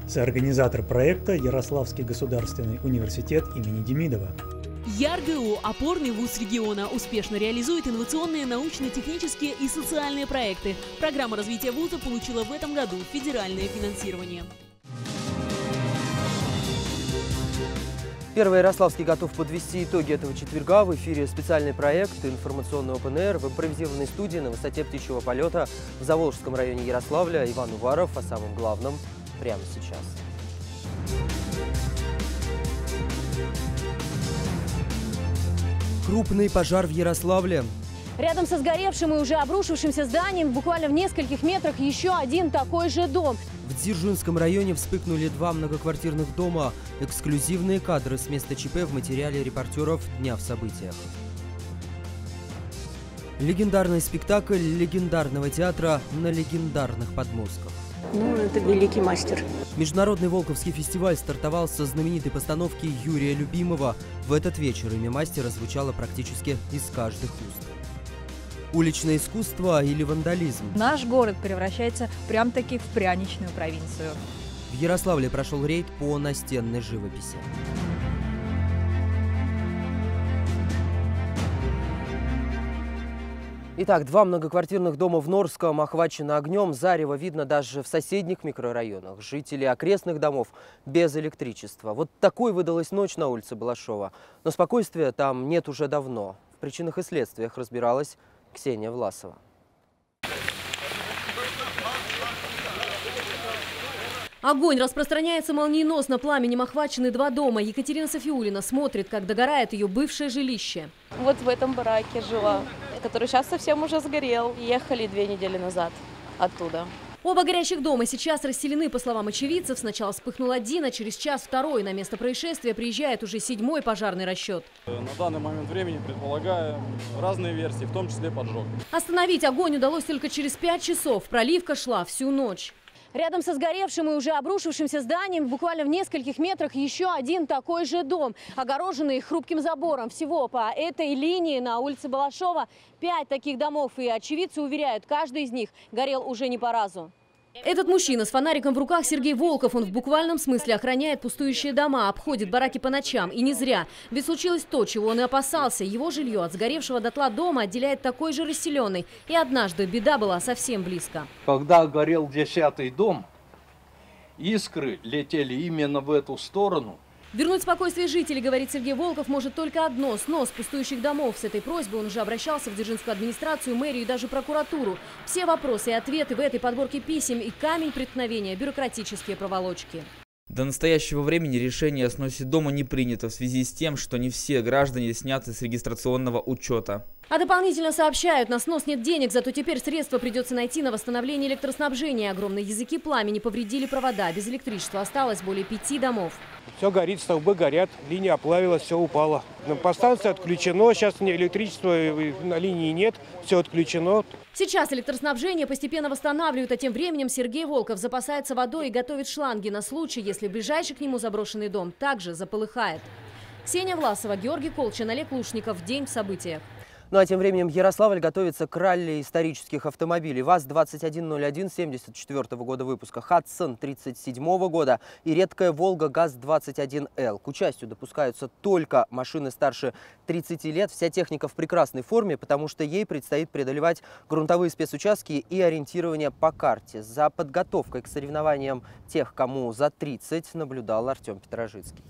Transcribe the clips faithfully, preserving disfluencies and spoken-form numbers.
Соорганизатор проекта – Ярославский государственный университет имени Демидова. ЯРГУ – опорный вуз региона, успешно реализует инновационные научно-технические и социальные проекты. Программа развития вуза получила в этом году федеральное финансирование. Первый Ярославский готов подвести итоги этого четверга. В эфире специальный проект «Информационный опен-эйр» в импровизированной студии на высоте птичьего полета в Заволжском районе Ярославля. Иван Уваров о самом главном прямо сейчас. Крупный пожар в Ярославле. Рядом со сгоревшим и уже обрушившимся зданием буквально в нескольких метрах еще один такой же дом. В Дзержинском районе вспыхнули два многоквартирных дома. Эксклюзивные кадры с места ЧП в материале репортеров «Дня в событиях». Легендарный спектакль легендарного театра на легендарных подмостках. Ну, это великий мастер. Международный Волковский фестиваль стартовал со знаменитой постановки Юрия Любимого. В этот вечер имя мастера звучало практически из каждых уст. Уличное искусство или вандализм? Наш город превращается прям-таки в пряничную провинцию. В Ярославле прошел рейд по настенной живописи. Итак, два многоквартирных дома в Норском охвачены огнем. Зарево видно даже в соседних микрорайонах. Жители окрестных домов без электричества. Вот такой выдалась ночь на улице Балашова. Но спокойствия там нет уже давно. В причинах и следствиях разбиралась Ксения Власова. Огонь распространяется молниеносно, пламенем охвачены два дома. Екатерина Софиулина смотрит, как догорает ее бывшее жилище. Вот в этом бараке жила, который сейчас совсем уже сгорел. Ехали две недели назад оттуда. Оба горящих дома сейчас расселены, по словам очевидцев. Сначала вспыхнул один, а через час второй. На место происшествия приезжает уже седьмой пожарный расчет. На данный момент времени предполагаем разные версии, в том числе поджог. Остановить огонь удалось только через пять часов. Проливка шла всю ночь. Рядом со сгоревшим и уже обрушившимся зданием буквально в нескольких метрах еще один такой же дом, огороженный хрупким забором. Всего по этой линии на улице Балашова пять таких домов. И очевидцы уверяют, каждый из них горел уже не по разу. Этот мужчина с фонариком в руках Сергей Волков. Он в буквальном смысле охраняет пустующие дома, обходит бараки по ночам. И не зря. Ведь случилось то, чего он и опасался. Его жилье от сгоревшего дотла дома отделяет такой же расселенный. И однажды беда была совсем близко. Когда горел десятый дом, искры летели именно в эту сторону. Вернуть спокойствие жителей, говорит Сергей Волков, может только одно – снос пустующих домов. С этой просьбой он уже обращался в Дзержинскую администрацию, мэрию и даже прокуратуру. Все вопросы и ответы в этой подборке писем и камень преткновения – бюрократические проволочки. До настоящего времени решение о сносе дома не принято в связи с тем, что не все граждане сняты с регистрационного учета. А дополнительно сообщают, на снос нет денег, зато теперь средства придется найти на восстановление электроснабжения. Огромные языки пламени повредили провода. Без электричества осталось более пяти домов. Все горит, столбы горят, линия оплавилась, все упало. По станции отключено, сейчас электричества на линии нет, все отключено. Сейчас электроснабжение постепенно восстанавливают, а тем временем Сергей Волков запасается водой и готовит шланги на случай, если ближайший к нему заброшенный дом также заполыхает. Ксения Власова, Георгий Колчин, Олег Лушников. День в событиях. Ну а тем временем Ярославль готовится к ралли исторических автомобилей. ВАЗ двадцать один ноль один семьдесят четвёртого года выпуска, Хадсон тридцать седьмого года и редкая Волга ГАЗ двадцать один Л. К участию допускаются только машины старше тридцати лет. Вся техника в прекрасной форме, потому что ей предстоит преодолевать грунтовые спецучастки и ориентирование по карте. За подготовкой к соревнованиям тех, кому за тридцать, наблюдал Артем Петрожицкий.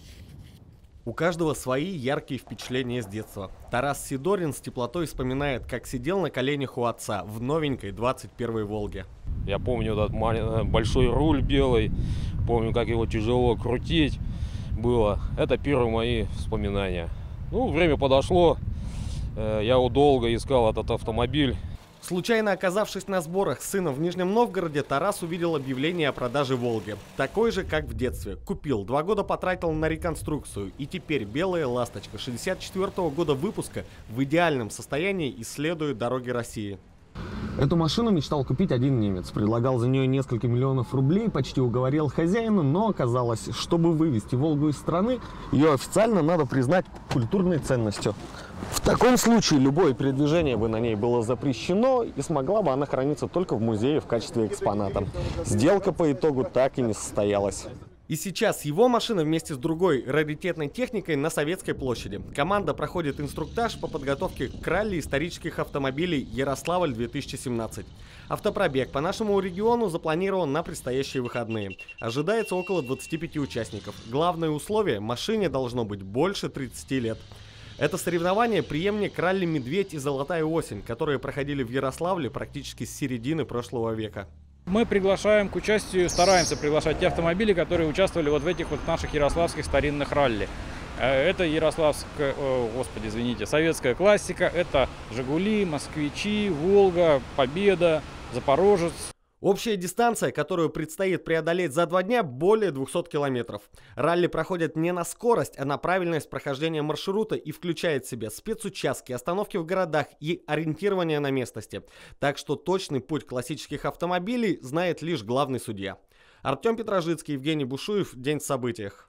У каждого свои яркие впечатления с детства. Тарас Сидорин с теплотой вспоминает, как сидел на коленях у отца в новенькой двадцать первой Волге. Я помню этот большой руль белый, помню, как его тяжело крутить было. Это первые мои вспоминания. Ну, время подошло, я долго искал этот автомобиль. Случайно оказавшись на сборах с сыном в Нижнем Новгороде, Тарас увидел объявление о продаже «Волги». Такой же, как в детстве. Купил, два года потратил на реконструкцию. И теперь белая «Ласточка» шестьдесят четвёртого года выпуска в идеальном состоянии исследует дороги России. Эту машину мечтал купить один немец. Предлагал за нее несколько миллионов рублей, почти уговорил хозяина, но оказалось, чтобы вывести «Волгу» из страны, ее официально надо признать культурной ценностью. В таком случае любое передвижение бы на ней было запрещено, и смогла бы она храниться только в музее в качестве экспоната. Сделка по итогу так и не состоялась. И сейчас его машина вместе с другой раритетной техникой на Советской площади. Команда проходит инструктаж по подготовке к ралли исторических автомобилей «Ярославль-две тысячи семнадцать». Автопробег по нашему региону запланирован на предстоящие выходные. Ожидается около двадцати пяти участников. Главное условие – машине должно быть больше тридцати лет. Это соревнование преемник ралли «Медведь» и «Золотая осень», которые проходили в Ярославле практически с середины прошлого века. Мы приглашаем к участию, стараемся приглашать те автомобили, которые участвовали вот в этих вот наших ярославских старинных ралли. Это ярославская, о, господи, извините, советская классика, это «Жигули», «Москвичи», «Волга», «Победа», «Запорожец». Общая дистанция, которую предстоит преодолеть за два дня, более двухсот километров. Ралли проходят не на скорость, а на правильность прохождения маршрута и включает в себя спецучастки, остановки в городах и ориентирование на местности. Так что точный путь классических автомобилей знает лишь главный судья. Артем Петрожицкий, Евгений Бушуев. День в событиях.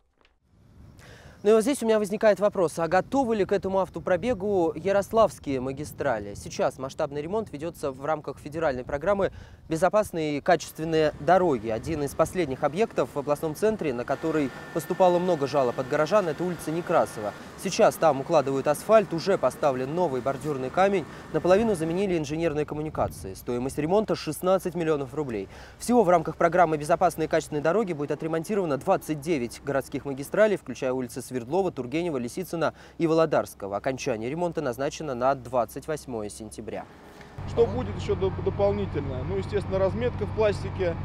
Ну и вот здесь у меня возникает вопрос, а готовы ли к этому автопробегу ярославские магистрали? Сейчас масштабный ремонт ведется в рамках федеральной программы «Безопасные и качественные дороги». Один из последних объектов в областном центре, на который поступало много жалоб от горожан, это улица Некрасова. Сейчас там укладывают асфальт, уже поставлен новый бордюрный камень, наполовину заменили инженерные коммуникации. Стоимость ремонта шестнадцать миллионов рублей. Всего в рамках программы «Безопасные и качественные дороги» будет отремонтировано двадцать девять городских магистралей, включая улицы Свердлова, Тургенева, Лисицына и Володарского. Окончание ремонта назначено на двадцать восьмое сентября. Что будет еще дополнительно? Ну, естественно, разметка в пластике,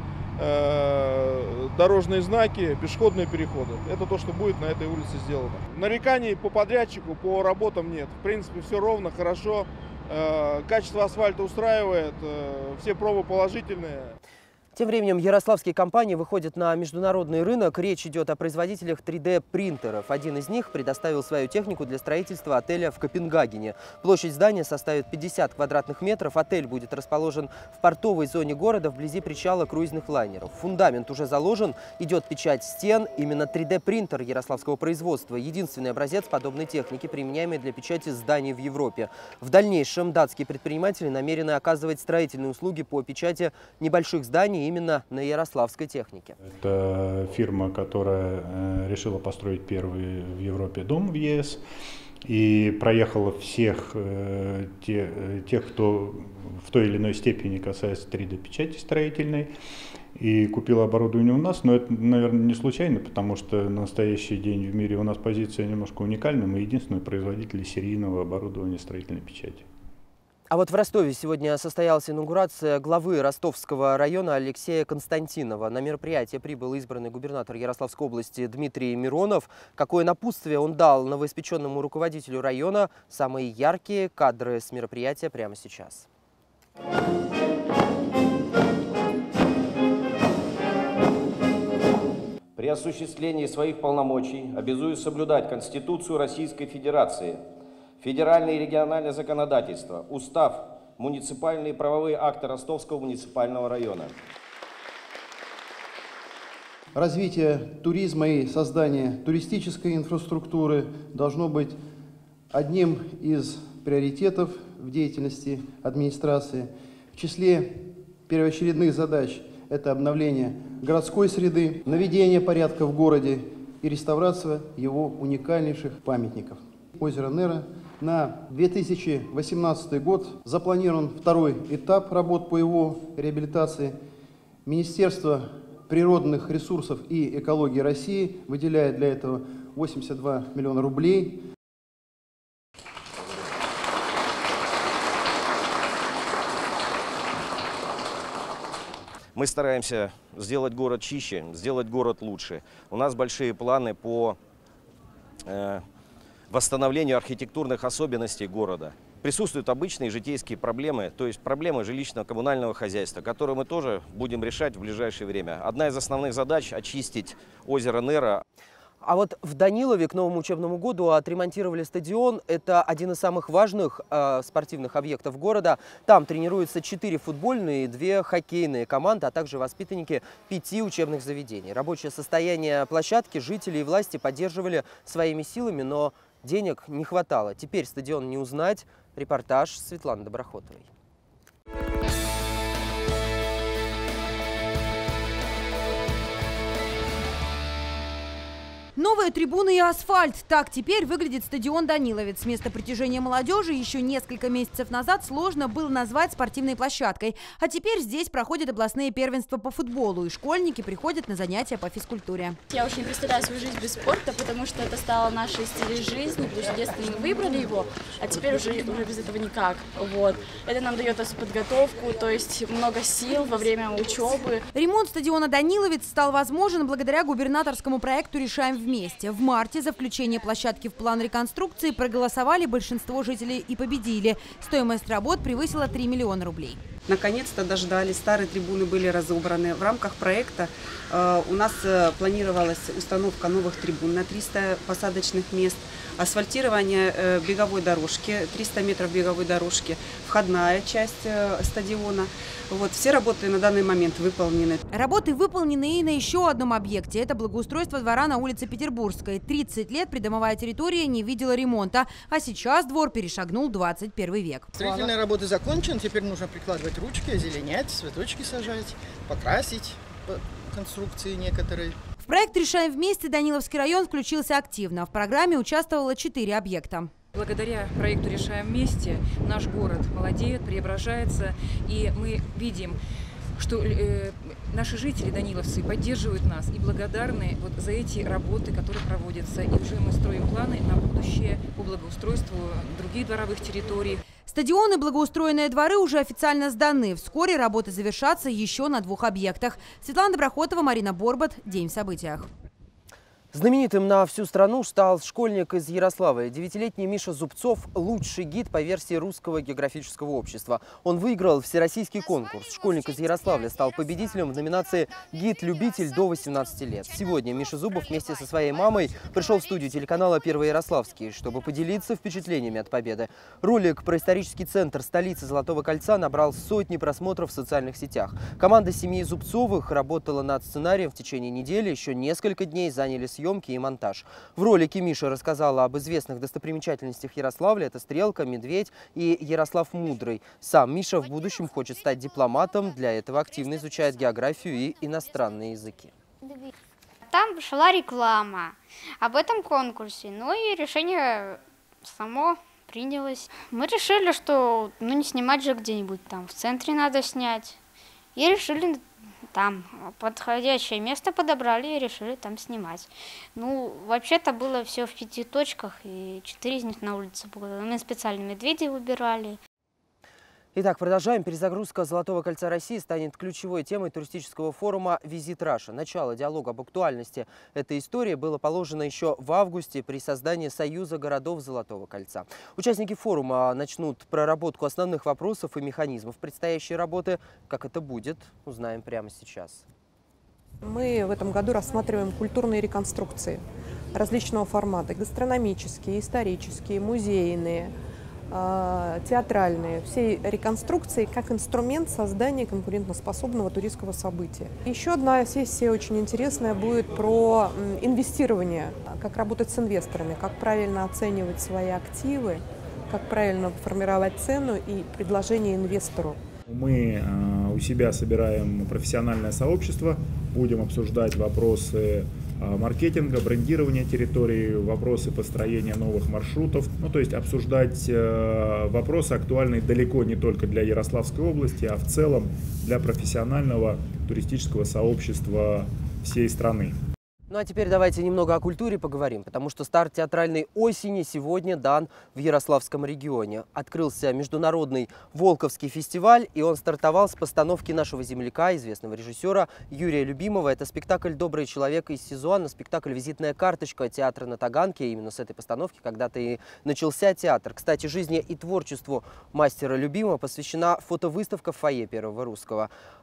э, дорожные знаки, пешеходные переходы. Это то, что будет на этой улице сделано. Нареканий по подрядчику, по работам нет. В принципе, все ровно, хорошо. Э, качество асфальта устраивает, э, все пробы положительные. Тем временем ярославские компании выходят на международный рынок. Речь идет о производителях три дэ принтеров. Один из них предоставил свою технику для строительства отеля в Копенгагене. Площадь здания составит пятьдесят квадратных метров. Отель будет расположен в портовой зоне города вблизи причала круизных лайнеров. Фундамент уже заложен, идет печать стен. Именно три дэ принтер ярославского производства – единственный образец подобной техники, применяемый для печати зданий в Европе. В дальнейшем датские предприниматели намерены оказывать строительные услуги по печати небольших зданий именно на ярославской технике. Это фирма, которая решила построить первый в Европе дом в е эс и проехала всех те, тех, кто в той или иной степени касается три дэ печати строительной, и купила оборудование у нас. Но это, наверное, не случайно, потому что на настоящий день в мире у нас позиция немножко уникальна. Мы единственные производители серийного оборудования строительной печати. А вот в Ростове сегодня состоялась инаугурация главы Ростовского района Алексея Константинова. На мероприятие прибыл избранный губернатор Ярославской области Дмитрий Миронов. Какое напутствие он дал новоиспеченному руководителю района? Самые яркие кадры с мероприятия прямо сейчас. При осуществлении своих полномочий обязуюсь соблюдать Конституцию Российской Федерации, федеральное и региональное законодательство, устав, муниципальные и правовые акты Ростовского муниципального района. Развитие туризма и создание туристической инфраструктуры должно быть одним из приоритетов в деятельности администрации. В числе первоочередных задач это обновление городской среды, наведение порядка в городе и реставрация его уникальнейших памятников. Озеро Нера. На две тысячи восемнадцатый год запланирован второй этап работ по его реабилитации. Министерство природных ресурсов и экологии России выделяет для этого восемьдесят два миллиона рублей. Мы стараемся сделать город чище, сделать город лучше. У нас большие планы по э, восстановлению архитектурных особенностей города. Присутствуют обычные житейские проблемы, то есть проблемы жилищно-коммунального хозяйства, которые мы тоже будем решать в ближайшее время. Одна из основных задач – очистить озеро Нера. А вот в Данилове к новому учебному году отремонтировали стадион. Это один из самых важных э, спортивных объектов города. Там тренируются четыре футбольные и две хоккейные команды, а также воспитанники пяти учебных заведений. Рабочее состояние площадки жители и власти поддерживали своими силами, но денег не хватало. Теперь стадион не узнать. Репортаж Светланы Доброхотовой. Новые трибуны и асфальт. Так теперь выглядит стадион «Даниловец». Место притяжения молодежи еще несколько месяцев назад сложно было назвать спортивной площадкой. А теперь здесь проходят областные первенства по футболу, и школьники приходят на занятия по физкультуре. Я очень не представляю свою жизнь без спорта, потому что это стало нашей стилем жизни, потому что в детстве мы выбрали его, а теперь уже, уже без этого никак. Вот. Это нам дает подготовку, то есть много сил во время учебы. Ремонт стадиона «Даниловец» стал возможен благодаря губернаторскому проекту «Решаем вместе». В марте за включение площадки в план реконструкции проголосовали большинство жителей и победили. Стоимость работ превысила три миллиона рублей. Наконец-то дождались. Старые трибуны были разобраны. В рамках проекта э, у нас э, планировалась установка новых трибун на триста посадочных мест, асфальтирование э, беговой дорожки, триста метров беговой дорожки, входная часть э, стадиона. Вот, все работы на данный момент выполнены. Работы выполнены и на еще одном объекте. Это благоустройство двора на улице Петербургской. тридцать лет придомовая территория не видела ремонта, а сейчас двор перешагнул двадцать первый век. Строительные работы закончены, теперь нужно прикладывать ручки, озеленять, цветочки сажать, покрасить конструкции некоторые. В проект «Решаем вместе» Даниловский район включился активно. В программе участвовало четыре объекта. Благодаря проекту «Решаем вместе» наш город молодеет, преображается, и мы видим, что э, наши жители, даниловцы, поддерживают нас и благодарны вот за эти работы, которые проводятся. И уже мы строим планы на будущее по благоустройству других дворовых территорий. Стадионы, благоустроенные дворы уже официально сданы. Вскоре работы завершатся еще на двух объектах. Светлана Доброхотова, Марина Борбат. День в событиях. Знаменитым на всю страну стал школьник из Ярославля. Девятилетний Миша Зубцов – лучший гид по версии Русского географического общества. Он выиграл всероссийский конкурс. Школьник из Ярославля стал победителем в номинации «Гид-любитель до восемнадцати лет». Сегодня Миша Зубов вместе со своей мамой пришел в студию телеканала «Первый Ярославский», чтобы поделиться впечатлениями от победы. Ролик про исторический центр столицы Золотого кольца набрал сотни просмотров в социальных сетях. Команда семьи Зубцовых работала над сценарием в течение недели. Еще несколько дней заняли съемки и монтаж. В ролике Миша рассказала об известных достопримечательностях Ярославля. Это Стрелка, Медведь и Ярослав Мудрый. Сам Миша в будущем хочет стать дипломатом. Для этого активно изучает географию и иностранные языки. Там шла реклама об этом конкурсе. Ну и решение само принялось. Мы решили, что ну не снимать же где-нибудь там. В центре надо снять. И решили там подходящее место подобрали и решили там снимать. Ну, вообще-то было все в пяти точках, и четыре из них на улице было. Мы специально медведей выбирали. Итак, продолжаем. Перезагрузка Золотого кольца России станет ключевой темой туристического форума «Визит Раша». Начало диалога об актуальности этой истории было положено еще в августе при создании Союза городов Золотого кольца. Участники форума начнут проработку основных вопросов и механизмов предстоящей работы. Как это будет, узнаем прямо сейчас. Мы в этом году рассматриваем культурные реконструкции различного формата. Гастрономические, исторические, музейные, театральные, все реконструкции как инструмент создания конкурентоспособного туристского события. Еще одна сессия очень интересная будет про инвестирование, как работать с инвесторами, как правильно оценивать свои активы, как правильно формировать цену и предложение инвестору. Мы у себя собираем профессиональное сообщество, будем обсуждать вопросы маркетинга, брендирования территории, вопросы построения новых маршрутов. Ну, то есть обсуждать э, вопросы, актуальные далеко не только для Ярославской области, а в целом для профессионального туристического сообщества всей страны. Ну а теперь давайте немного о культуре поговорим, потому что старт театральной осени сегодня дан в Ярославском регионе. Открылся международный Волковский фестиваль, и он стартовал с постановки нашего земляка, известного режиссера Юрия Любимова. Это спектакль «Добрый человек» из Сизуана, спектакль «Визитная карточка» театра на Таганке. Именно с этой постановки когда-то и начался театр. Кстати, жизни и творчеству мастера Любимова посвящена фотовыставка в фойе Первого Русского.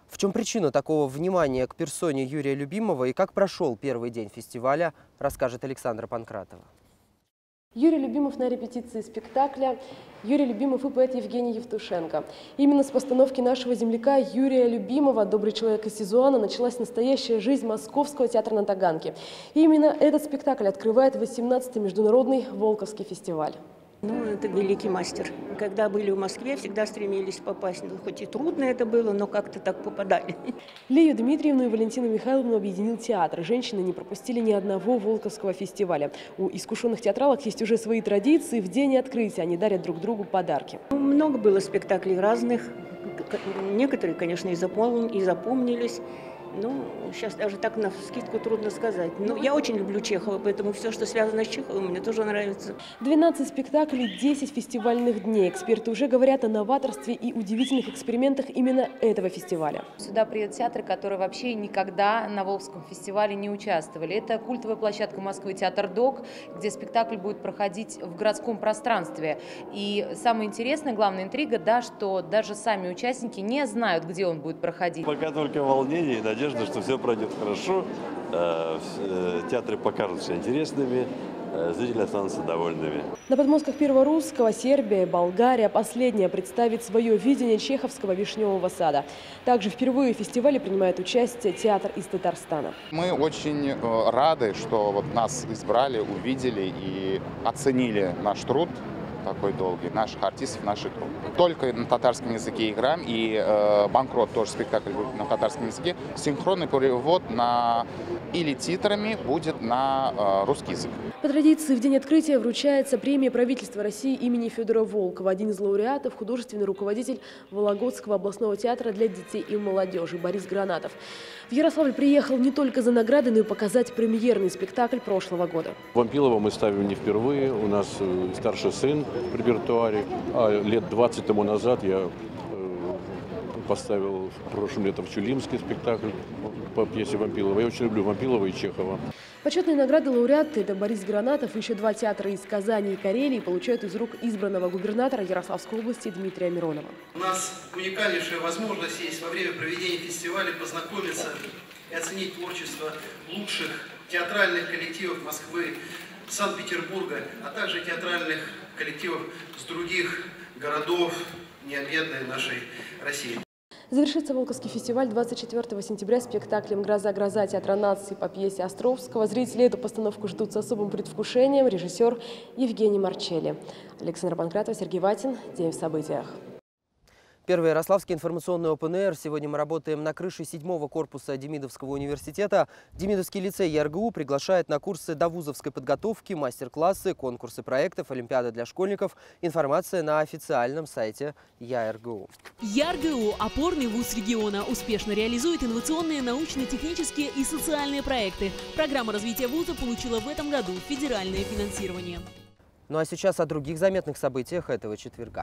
В чем причина такого внимания к персоне Юрия Любимова и как прошел первый день фестиваля, расскажет Александра Панкратова. Юрий Любимов на репетиции спектакля «Юрий Любимов и поэт Евгений Евтушенко». Именно с постановки нашего земляка Юрия Любимова, «Добрый человек» из Сизуана, началась настоящая жизнь Московского театра на Таганке. И именно этот спектакль открывает восемнадцатый международный Волковский фестиваль. Ну, это великий мастер. Когда были в Москве, всегда стремились попасть. Ну, хоть и трудно это было, но как-то так попадали. Лию Дмитриевну и Валентину Михайловну объединил театр. Женщины не пропустили ни одного Волковского фестиваля. У искушенных театралок есть уже свои традиции. В день открытия они дарят друг другу подарки. Много было спектаклей разных. Некоторые, конечно, и запомнились. Ну, сейчас даже так на вскидку трудно сказать. Но я очень люблю Чехова, поэтому все, что связано с Чеховым, мне тоже нравится. двенадцать спектаклей, десять фестивальных дней. Эксперты уже говорят о новаторстве и удивительных экспериментах именно этого фестиваля. Сюда приедут театры, которые вообще никогда на Волковском фестивале не участвовали. Это культовая площадка Москвы «Театр Док», где спектакль будет проходить в городском пространстве. И самое интересное, главная интрига, да, что даже сами участники не знают, где он будет проходить. Пока только волнение и надежда, что все пройдет хорошо, театры покажутся интересными, зрители останутся довольными. На подмостках Первого Русского Сербия и Болгария последняя представит свое видение чеховского вишневого сада. Также впервые в фестивале принимает участие театр из Татарстана. Мы очень рады, что вот нас избрали, увидели и оценили наш труд. Такой долгий, наших артистов, наших групп. Только на татарском языке играем, и э, «Банкрот» тоже спектакль будет на татарском языке. Синхронный перевод на или титрами будет на э, русский язык. По традиции в день открытия вручается премия правительства России имени Федора Волкова. Один из лауреатов – художественный руководитель Вологодского областного театра для детей и молодежи Борис Гранатов. В Ярославль приехал не только за наградой, но и показать премьерный спектакль прошлого года. Вампилова мы ставим не впервые. У нас старший сын в репертуаре. А лет двадцать тому назад я поставил прошлым летом в Чулимский спектакль по пьесе Вампилова. Я очень люблю Вампилова и Чехова. Почетные награды лауреаты – это Борис Гранатов и еще два театра из Казани и Карелии получают из рук избранного губернатора Ярославской области Дмитрия Миронова. У нас уникальнейшая возможность есть во время проведения фестиваля познакомиться и оценить творчество лучших театральных коллективов Москвы, Санкт-Петербурга, а также театральных коллективов с других городов необъятной нашей России. Завершится Волковский фестиваль двадцать четвёртого сентября спектаклем «Гроза-гроза» Театра нации по пьесе Островского. Зрители эту постановку ждут с особым предвкушением. Режиссер Евгений Марчелли. Александр Панкратов, Сергей Ватин. День в событиях. Первый Ярославский информационный ОПНР. Сегодня мы работаем на крыше седьмого корпуса Демидовского университета. Демидовский лицей ЯРГУ приглашает на курсы довузовской подготовки, мастер-классы, конкурсы проектов, олимпиады для школьников. Информация на официальном сайте ЯРГУ. ЯРГУ – опорный вуз региона. Успешно реализует инновационные, научно-технические и социальные проекты. Программа развития вуза получила в этом году федеральное финансирование. Ну а сейчас о других заметных событиях этого четверга.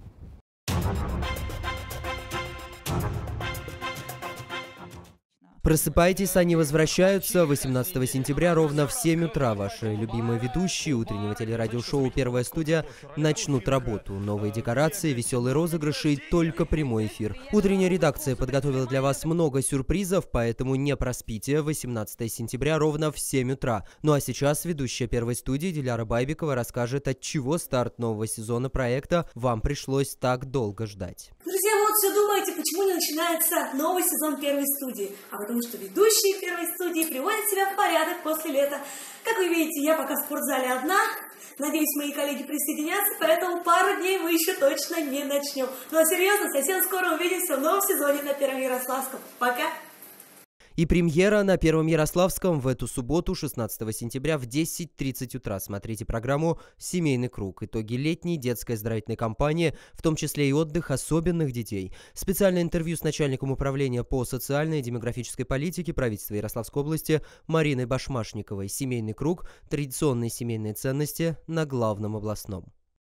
Просыпайтесь, они возвращаются. восемнадцатого сентября ровно в семь утра ваши любимые ведущие утреннего телерадиошоу «Первая студия» начнут работу. Новые декорации, веселые розыгрыши и только прямой эфир. Утренняя редакция подготовила для вас много сюрпризов, поэтому не проспите. восемнадцатого сентября ровно в семь утра. Ну а сейчас ведущая «Первой студии» Диляра Байбекова расскажет, от чего старт нового сезона проекта вам пришлось так долго ждать. Друзья, вы вот все думаете, почему не начинается новый сезон «Первой студии». А потому что ведущие «Первой студии» приводят себя в порядок после лета. Как вы видите, я пока в спортзале одна. Надеюсь, мои коллеги присоединятся, поэтому пару дней мы еще точно не начнем. Ну а серьезно, совсем скоро увидимся в новом сезоне на Первом Ярославском. Пока! И премьера на Первом Ярославском в эту субботу, шестнадцатого сентября в десять тридцать утра. Смотрите программу «Семейный круг». Итоги летней детской оздоровительной кампании, в том числе и отдых особенных детей. Специальное интервью с начальником управления по социальной и демографической политике правительства Ярославской области Мариной Башмашниковой. «Семейный круг. Традиционные семейные ценности» на главном областном.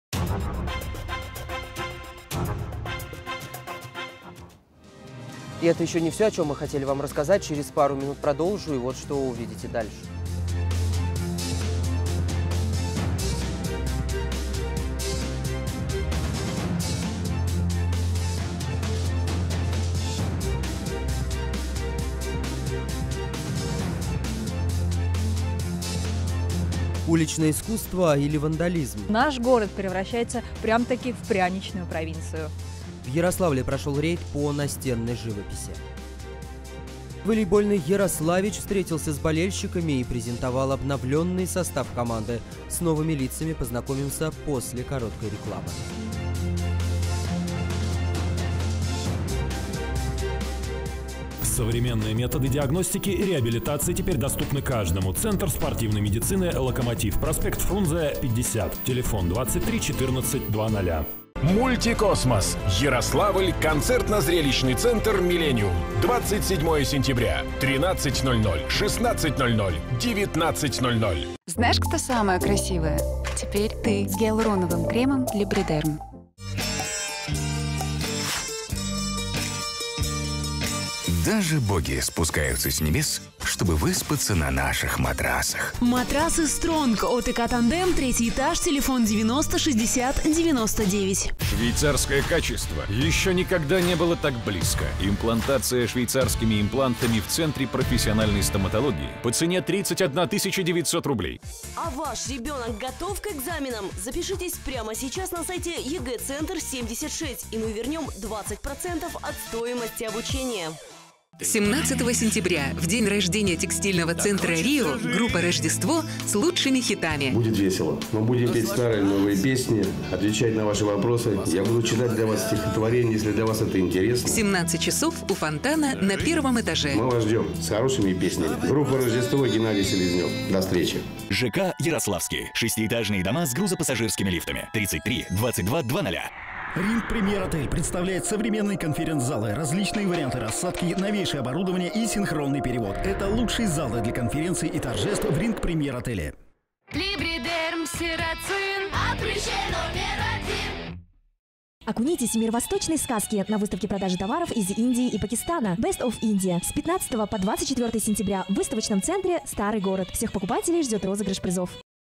И это еще не все, о чем мы хотели вам рассказать. Через пару минут продолжу, и вот что увидите дальше. Уличное искусство или вандализм? Наш город превращается прям-таки в пряничную провинцию. В Ярославле прошел рейд по настенной живописи. Волейбольный Ярославич встретился с болельщиками и презентовал обновленный состав команды. С новыми лицами познакомимся после короткой рекламы. Современные методы диагностики и реабилитации теперь доступны каждому. Центр спортивной медицины «Локомотив». Проспект Фрунзе, пятьдесят. Телефон двадцать три четырнадцать двадцать. Мультикосмос. Ярославль. Концертно-зрелищный центр «Миллениум». двадцать седьмого сентября. тринадцать ноль ноль, шестнадцать ноль ноль, девятнадцать ноль ноль. Знаешь, кто самая красивая? Теперь ты с гиалуроновым кремом Либридерм. Даже боги спускаются с небес, чтобы выспаться на наших матрасах. Матрасы Стронг от ИК Тандем, третий этаж, телефон девяносто шестьдесят девяносто девять. Швейцарское качество еще никогда не было так близко. Имплантация швейцарскими имплантами в Центре профессиональной стоматологии по цене тридцать одна тысяча девятьсот рублей. А ваш ребенок готов к экзаменам? Запишитесь прямо сейчас на сайте ЕГЭ Центр семьдесят шесть, и мы вернем двадцать процентов от стоимости обучения. семнадцатого сентября, в день рождения текстильного центра «Рио», группа «Рождество» с лучшими хитами. Будет весело. Мы будем петь старые новые песни, отвечать на ваши вопросы. Я буду читать для вас стихотворение, если для вас это интересно. семнадцать часов у фонтана на первом этаже. Мы вас ждем с хорошими песнями. Группа «Рождество», Геннадий Селезнев. До встречи. ЖК «Ярославский». Шестиэтажные дома с грузопассажирскими лифтами. тридцать три двадцать два двадцать. Ринг Премьер Отель представляет современные конференц-залы, различные варианты рассадки, новейшее оборудование и синхронный перевод. Это лучшие залы для конференций и торжеств в Ринг Премьер Отеле. Либридерм Сирацин. Номер один. Окунитесь в мир восточной сказки на выставке продажи товаров из Индии и Пакистана Best of India с пятнадцатого по двадцать четвёртое сентября в выставочном центре «Старый город». Всех покупателей ждет розыгрыш призов.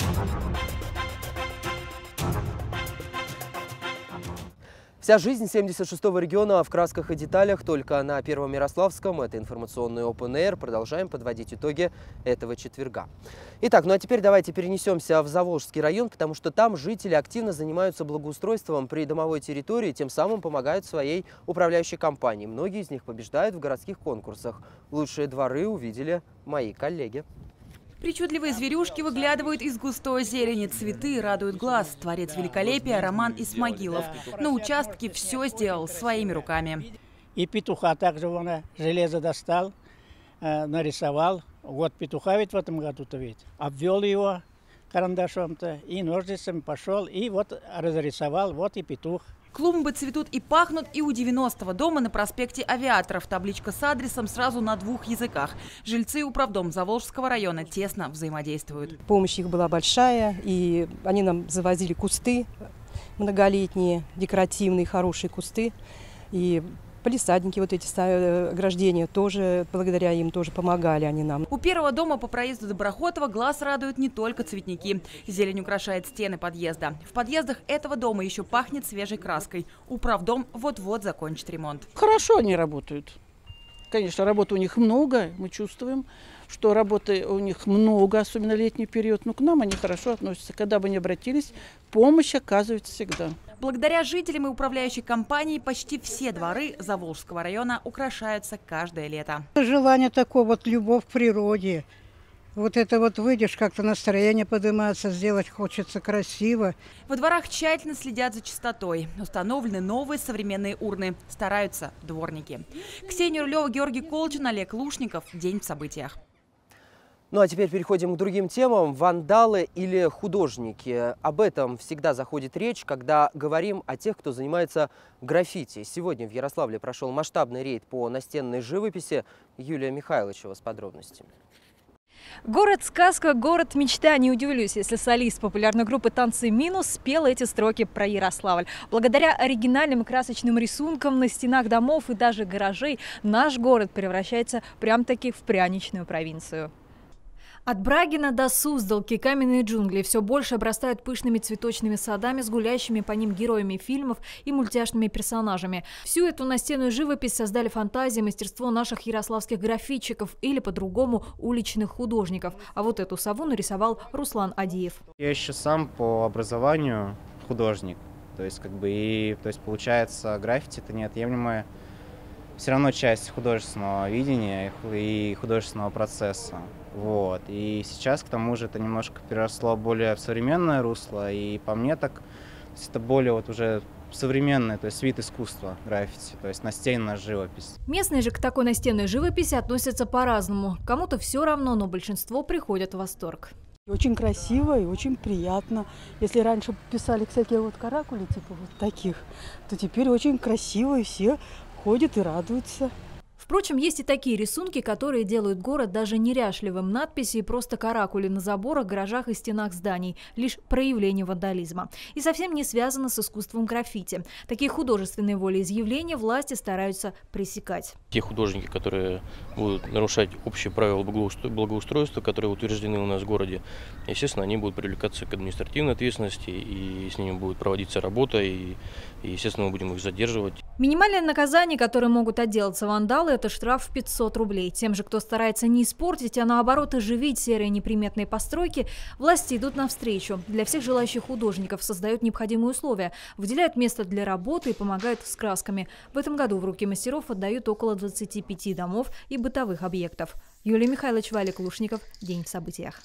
Вся жизнь семьдесят шестого региона в красках и деталях только на Первом Ярославском. Это информационный Open Air. Продолжаем подводить итоги этого четверга. Итак, ну а теперь давайте перенесемся в Заволжский район, потому что там жители активно занимаются благоустройством придомовой территории, тем самым помогают своей управляющей компании. Многие из них побеждают в городских конкурсах. Лучшие дворы увидели мои коллеги. Причудливые зверюшки выглядывают из густой зелени, цветы радуют глаз. Творец великолепия Роман Исмагилов на участке все сделал своими руками. И петуха также вон железо достал, э, нарисовал. Вот петуха ведь в этом году-то ведь. Обвел его карандашом-то и ножницами пошел, и вот разрисовал, вот и петух. Клумбы цветут и пахнут и у девяностого дома на проспекте Авиаторов. Табличка с адресом сразу на двух языках. Жильцы управдом Заволжского района тесно взаимодействуют. Помощь их была большая, и они нам завозили кусты многолетние, декоративные, хорошие кусты. И палисадники, вот эти ограждения, тоже благодаря им тоже помогали они нам. У первого дома по проезду Доброхотова глаз радуют не только цветники. Зелень украшает стены подъезда. В подъездах этого дома еще пахнет свежей краской. Управдом вот-вот закончит ремонт. Хорошо они работают. Конечно, работы у них много, мы чувствуем, что работы у них много, особенно летний период. Но к нам они хорошо относятся. Когда бы ни обратились, помощь оказывается всегда. Благодаря жителям и управляющей компании почти все дворы Заволжского района украшаются каждое лето. Желание такое, вот любовь к природе. Вот это вот выйдешь, как-то настроение подниматься, сделать хочется красиво. Во дворах тщательно следят за чистотой. Установлены новые современные урны. Стараются дворники. Ксения Рулева, Георгий Колчин, Олег Лушников. День в событиях. Ну а теперь переходим к другим темам. Вандалы или художники. Об этом всегда заходит речь, когда говорим о тех, кто занимается граффити. Сегодня в Ярославле прошел масштабный рейд по настенной живописи. Юлия Михайловичева с подробностями. Город-сказка, город-мечта. Не удивлюсь, если солист популярной группы «Танцы минус» спел эти строки про Ярославль. Благодаря оригинальным и красочным рисункам на стенах домов и даже гаражей наш город превращается прям-таки в пряничную провинцию. От Брагина до Суздалки каменные джунгли все больше обрастают пышными цветочными садами с гуляющими по ним героями фильмов и мультяшными персонажами. Всю эту настенную живопись создали фантазии и мастерство наших ярославских графитчиков или, по-другому, уличных художников. А вот эту сову нарисовал Руслан Адиев. Я еще сам по образованию художник. То есть, как бы, и, то есть, получается, граффити – это неотъемлемая все равно часть художественного видения и художественного процесса. Вот. И сейчас, к тому же, это немножко переросло более в современное русло, и по мне так, то есть это более вот уже современный, то есть вид искусства граффити, то есть настенная живопись. Местные же к такой настенной живописи относятся по-разному. Кому-то все равно, но большинство приходят в восторг. Очень красиво и очень приятно. Если раньше писали всякие вот каракули, типа вот таких, то теперь очень красиво, и все ходят и радуются. Впрочем, есть и такие рисунки, которые делают город даже неряшливым. Надписи и просто каракули на заборах, гаражах и стенах зданий. Лишь проявление вандализма. И совсем не связано с искусством граффити. Такие художественные волеизъявления власти стараются пресекать. Те художники, которые будут нарушать общие правила благоустройства, которые утверждены у нас в городе, естественно, они будут привлекаться к административной ответственности, и с ними будет проводиться работа, и, и естественно, мы будем их задерживать. Минимальное наказание, которое могут отделаться вандалы, это штраф в пятьсот рублей. Тем же, кто старается не испортить, а наоборот оживить серые неприметные постройки, власти идут навстречу. Для всех желающих художников создают необходимые условия, выделяют место для работы и помогают с красками. В этом году в руки мастеров отдают около двадцати пяти домов и бытовых объектов. Юлия Михайлович, Валик Лушников. День в событиях.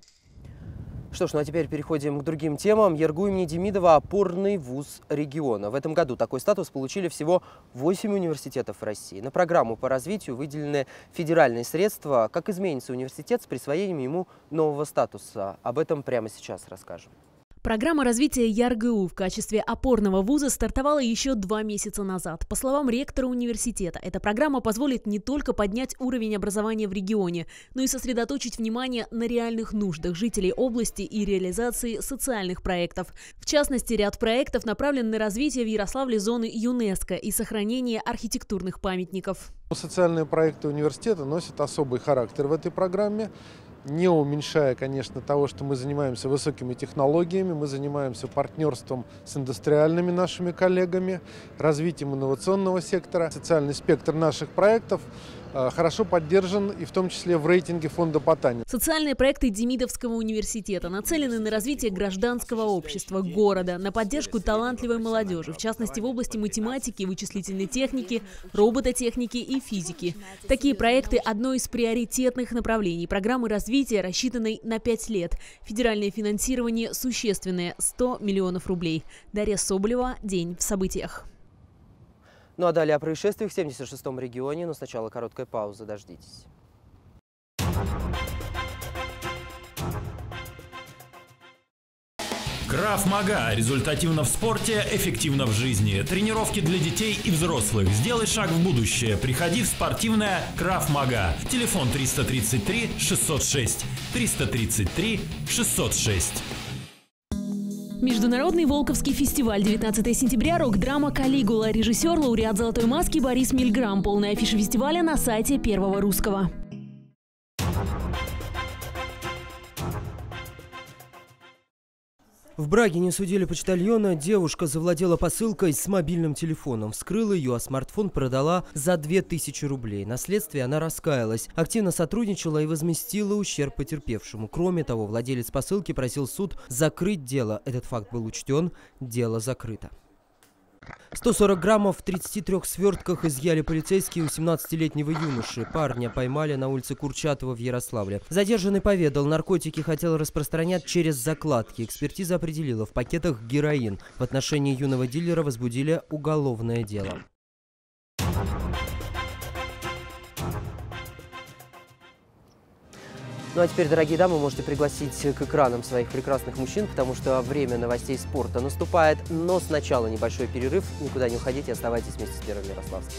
Что ж, ну а теперь переходим к другим темам. ЕРГУ имени Демидова – опорный вуз региона. В этом году такой статус получили всего восемь университетов в России. На программу по развитию выделены федеральные средства. Как изменится университет с присвоением ему нового статуса? Об этом прямо сейчас расскажем. Программа развития ЕРГУ в качестве опорного вуза стартовала еще два месяца назад. По словам ректора университета, эта программа позволит не только поднять уровень образования в регионе, но и сосредоточить внимание на реальных нуждах жителей области и реализации социальных проектов. В частности, ряд проектов направлен на развитие в Ярославле зоны ЮНЕСКО и сохранение архитектурных памятников. Социальные проекты университета носят особый характер в этой программе. Не уменьшая, конечно, того, что мы занимаемся высокими технологиями, мы занимаемся партнерством с индустриальными нашими коллегами, развитием инновационного сектора. Социальный спектр наших проектов хорошо поддержан и в том числе в рейтинге фонда Потанин. Социальные проекты Демидовского университета нацелены на развитие гражданского общества, города, на поддержку талантливой молодежи, в частности в области математики, вычислительной техники, робототехники и физики. Такие проекты – одно из приоритетных направлений программы развития, рассчитанной на пять лет. Федеральное финансирование существенное – сто миллионов рублей. Дарья Соболева. День в событиях. Ну а далее о происшествиях в семьдесят шестом регионе, но сначала короткая пауза, дождитесь. Крав Мага. Результативно в спорте, эффективно в жизни. Тренировки для детей и взрослых. Сделай шаг в будущее. Приходи в спортивное Крав Мага. Телефон триста тридцать три шестьсот шесть. триста тридцать три шестьсот шесть. Международный Волковский фестиваль. девятнадцатого сентября. Рок-драма «Калигула». Режиссер, лауреат «Золотой маски» Борис Мильграм. Полная афиша фестиваля на сайте Первого Русского. В Брагине судили почтальона. Девушка завладела посылкой с мобильным телефоном. Вскрыла ее, а смартфон продала за две тысячи рублей. На следствии она раскаялась. Активно сотрудничала и возместила ущерб потерпевшему. Кроме того, владелец посылки просил суд закрыть дело. Этот факт был учтен. Дело закрыто. сто сорок граммов в тридцати трёх свертках изъяли полицейские у семнадцатилетнего юноши. Парня поймали на улице Курчатова в Ярославле. Задержанный поведал, наркотики хотел распространять через закладки. Экспертиза определила, в пакетах героин. В отношении юного дилера возбудили уголовное дело. Ну а теперь, дорогие дамы, можете пригласить к экранам своих прекрасных мужчин, потому что время новостей спорта наступает. Но сначала небольшой перерыв. Никуда не уходите, оставайтесь вместе с Первым Ярославским.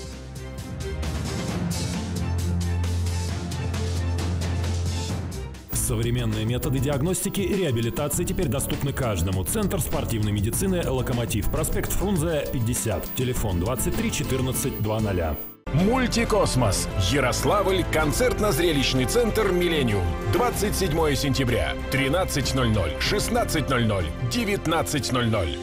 Современные методы диагностики и реабилитации теперь доступны каждому. Центр спортивной медицины «Локомотив». Проспект Фрунзе, пятьдесят. Телефон двадцать три четырнадцать двадцать. Мультикосмос. Ярославль. Концертно-зрелищный центр «Миллениум». двадцать седьмого сентября. тринадцать ноль ноль, шестнадцать ноль ноль, девятнадцать ноль ноль.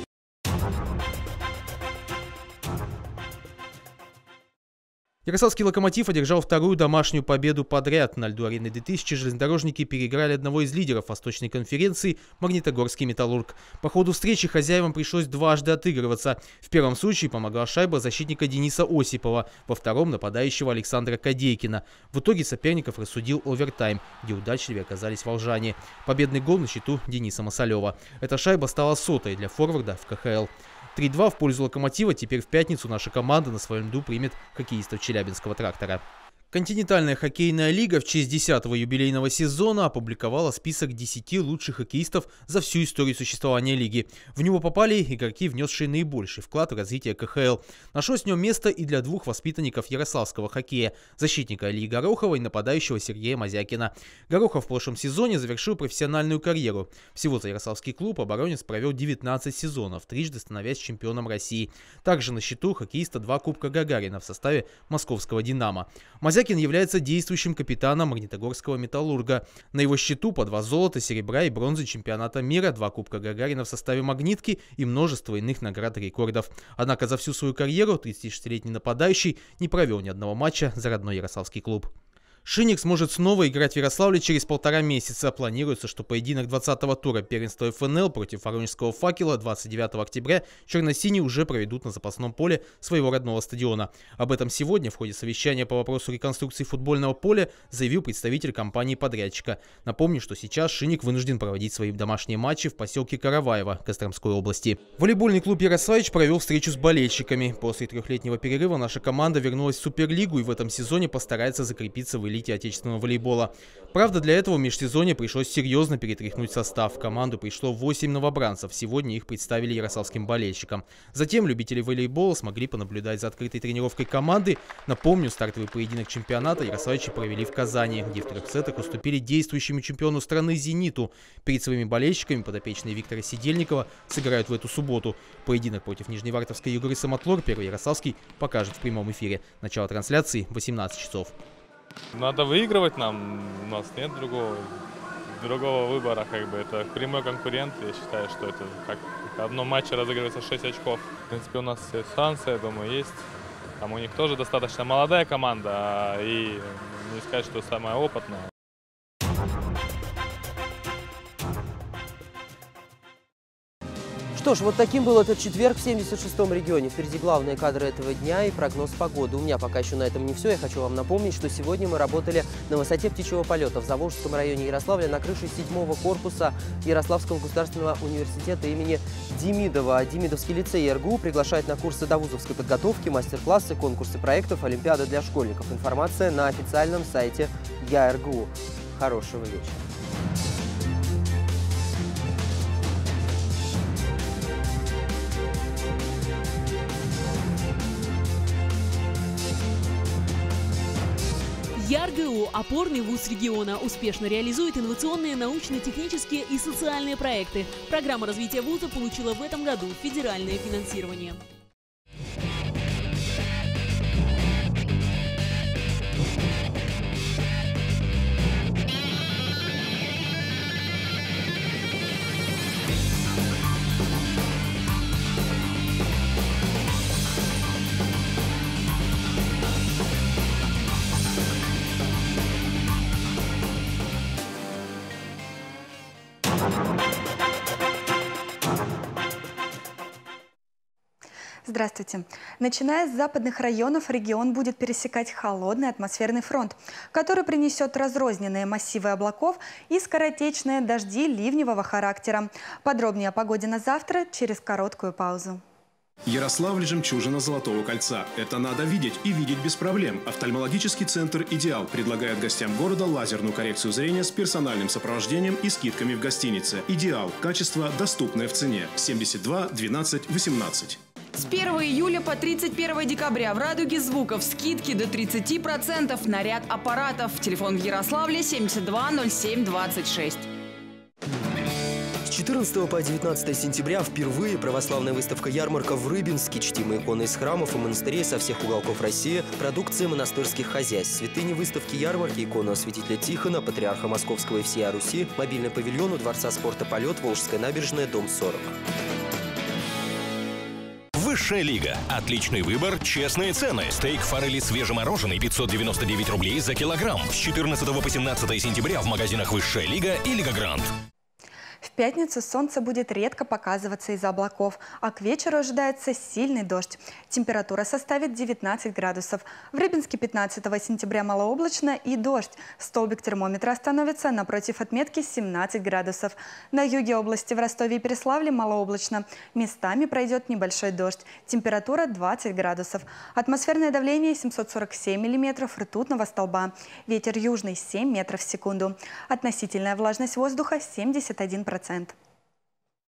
Ярославский «Локомотив» одержал вторую домашнюю победу подряд. На льду арены две тысячи железнодорожники переиграли одного из лидеров Восточной конференции – Магнитогорский «Металлург». По ходу встречи хозяевам пришлось дважды отыгрываться. В первом случае помогла шайба защитника Дениса Осипова, во втором – нападающего Александра Кадейкина. В итоге соперников рассудил овертайм, где удачливее оказались волжане. Победный гол на счету Дениса Масалева. Эта шайба стала сотой для форварда в ка ха эл. три-два в пользу «Локомотива». Теперь в пятницу наша команда на своем льду примет хоккеистов Челябинского «Трактора». Континентальная хоккейная лига в честь десятого юбилейного сезона опубликовала список десяти лучших хоккеистов за всю историю существования лиги. В него попали игроки, внесшие наибольший вклад в развитие ка ха эл. Нашлось в нем место и для двух воспитанников ярославского хоккея – защитника Ильи Горохова и нападающего Сергея Мазякина. Горохов в прошлом сезоне завершил профессиональную карьеру. Всего за ярославский клуб оборонец провел девятнадцать сезонов, трижды становясь чемпионом России. Также на счету хоккеиста два Кубка Гагарина в составе московского «Динамо». Мазякин является действующим капитаном Магнитогорского «Металлурга». На его счету по два золота, серебра и бронзы чемпионата мира, два Кубка Гагарина в составе «Магнитки» и множество иных наград и рекордов. Однако за всю свою карьеру тридцатишестилетний нападающий не провел ни одного матча за родной ярославский клуб. Шинник сможет снова играть в Ярославле через полтора месяца. Планируется, что поединок двадцатого тура первенства эф эн эл против Воронежского «Факела» двадцать девятого октября черно-синие уже проведут на запасном поле своего родного стадиона. Об этом сегодня в ходе совещания по вопросу реконструкции футбольного поля заявил представитель компании-подрядчика. Напомню, что сейчас Шинник вынужден проводить свои домашние матчи в поселке Караваево Костромской области. Волейбольный клуб «Ярославич» провел встречу с болельщиками. После трехлетнего перерыва наша команда вернулась в Суперлигу и в этом сезоне постарается закрепиться в элите отечественного волейбола. Правда, для этого в межсезонье пришлось серьезно перетряхнуть состав. В команду пришло восемь новобранцев. Сегодня их представили ярославским болельщикам. Затем любители волейбола смогли понаблюдать за открытой тренировкой команды. Напомню, стартовый поединок чемпионата ярославичи провели в Казани, где в трех сетах уступили действующему чемпиону страны «Зениту». Перед своими болельщиками подопечные Виктора Сидельникова сыграют в эту субботу. Поединок против нижневартовской Югры Самотлор первый ярославский покажет в прямом эфире. Начало трансляции в восемнадцать часов. Надо выигрывать нам, у нас нет другого, другого выбора, как бы это прямой конкурент, я считаю, что это как в одном матче разыгрывается шесть очков. В принципе, у нас все шансы, я думаю, есть. Там у них тоже достаточно молодая команда, и не сказать, что самая опытная. Что ж, вот таким был этот четверг в семьдесят шестом регионе. Впереди главные кадры этого дня и прогноз погоды. У меня пока еще на этом не все. Я хочу вам напомнить, что сегодня мы работали на высоте птичьего полета в Заволжском районе Ярославля на крыше седьмого корпуса Ярославского государственного университета имени Демидова. Демидовский лицей и эр гэ у приглашает на курсы довузовской подготовки, мастер-классы, конкурсы проектов, олимпиады для школьников. Информация на официальном сайте я эр гэ у. Хорошего вечера. я эр гэ у – опорный вуз региона, успешно реализует инновационные научно-технические и социальные проекты. Программа развития вуза получила в этом году федеральное финансирование. Здравствуйте. Начиная с западных районов, регион будет пересекать холодный атмосферный фронт, который принесет разрозненные массивы облаков и скоротечные дожди ливневого характера. Подробнее о погоде на завтра через короткую паузу. Ярославль – жемчужина Золотого кольца. Это надо видеть и видеть без проблем. Офтальмологический центр «Идеал» предлагает гостям города лазерную коррекцию зрения с персональным сопровождением и скидками в гостинице. «Идеал» – качество, доступное в цене. семьдесят два двенадцать восемнадцать. С первого июля по тридцать первое декабря в «Радуге звуков» скидки до тридцати процентов на ряд аппаратов. Телефон в Ярославле семьдесят два ноль семь двадцать шесть. С четырнадцатого по девятнадцатое сентября впервые православная выставка-ярмарка в Рыбинске. Чтимые иконы из храмов и монастырей со всех уголков России, продукция монастырских хозяйств, святыни выставки-ярмарки, икона святителя Тихона, патриарха Московского и всея Руси, мобильный павильон у Дворца спорта «Полет», Волжская набережная, дом сорок. Высшая лига. Отличный выбор, честные цены. Стейк форели свежемороженый пятьсот девяносто девять рублей за килограмм. С четырнадцатого по семнадцатое сентября в магазинах Высшая лига и Лига Гранд. В пятницу солнце будет редко показываться из-за облаков, а к вечеру ожидается сильный дождь. Температура составит девятнадцать градусов. В Рыбинске пятнадцатого сентября малооблачно и дождь. Столбик термометра остановится напротив отметки семнадцать градусов. На юге области в Ростове и Переславле малооблачно. Местами пройдет небольшой дождь. Температура двадцать градусов. Атмосферное давление семьсот сорок семь миллиметров ртутного столба. Ветер южный семь метров в секунду. Относительная влажность воздуха семьдесят один процент.